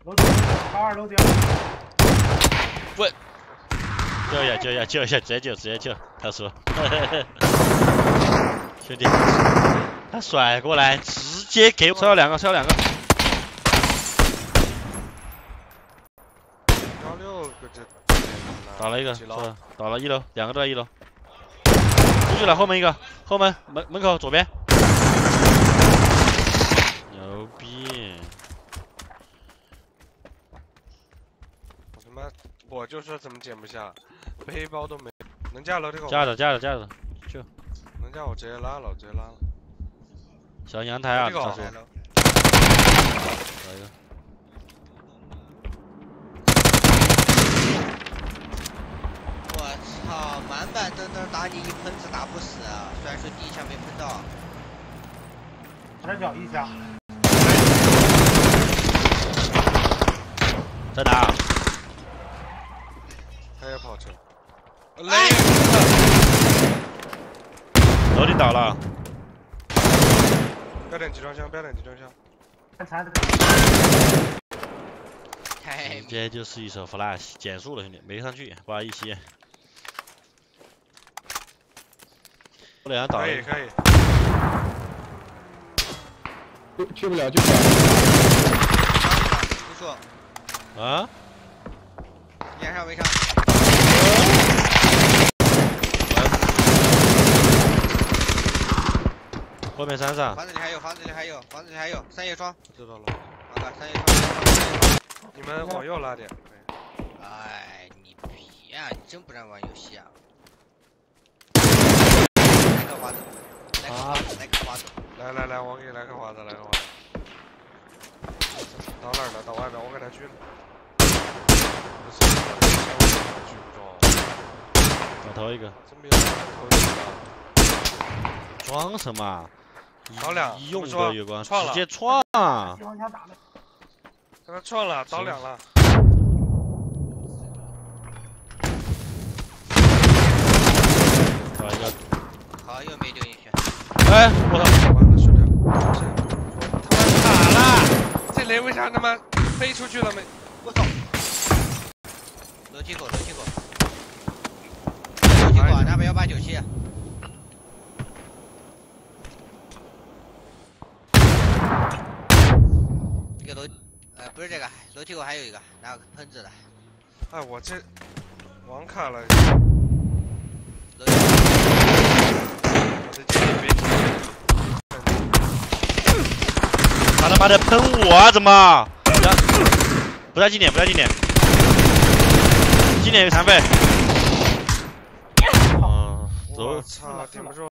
楼顶，高二楼顶。 不，救一下，直接救，他说，兄弟，他甩过来，直接给我烧了两个。 16个这。 倒了一个，倒了1楼，2个都在1楼。出去了，后门一个，后门门口左边。牛逼！ 我他妈，我就说怎么捡不下，背包都没，能架楼梯口？ 架着，就能架我直接拉了， 小阳台啊，他说。来一个。 我操，满板登登打你一喷子打不死，虽然说第一枪没喷到。 山脚1枪。 在哪？ 还有跑车。 哎！ 楼顶倒了。 不要点集装箱。 直接就是一手 flash 减速了，兄弟，没上去，不好意思。我俩倒了。 可以。 去不了。你说。 啊？ 连上围上。 后面山上。 房子里还有3叶窗。 知道了。 3叶窗。 你们往右拉点。 哎，你皮啊！你真不让玩游戏啊！来个花子， 来，我给你来个花子。到哪儿了？到外面，我给他狙了。 我投一个。 真没有投一个。 装什么？ 倒2， 一用的月光，直接创。 机关枪打了。 跟他撞了，倒2了。 倒一个。 好，又没丢进去。 哎，我操！ 完了，兄弟，他妈卡了！这雷为啥他妈飞出去了没？ 我操！楼梯口，那边189。这个不是这个，楼梯口还有一个，拿个喷子的。 哎，我这网卡了。 楼梯口。 我这这别停。 他他妈的喷我啊！怎么？不在近点，近点有残废。 我操，顶不住。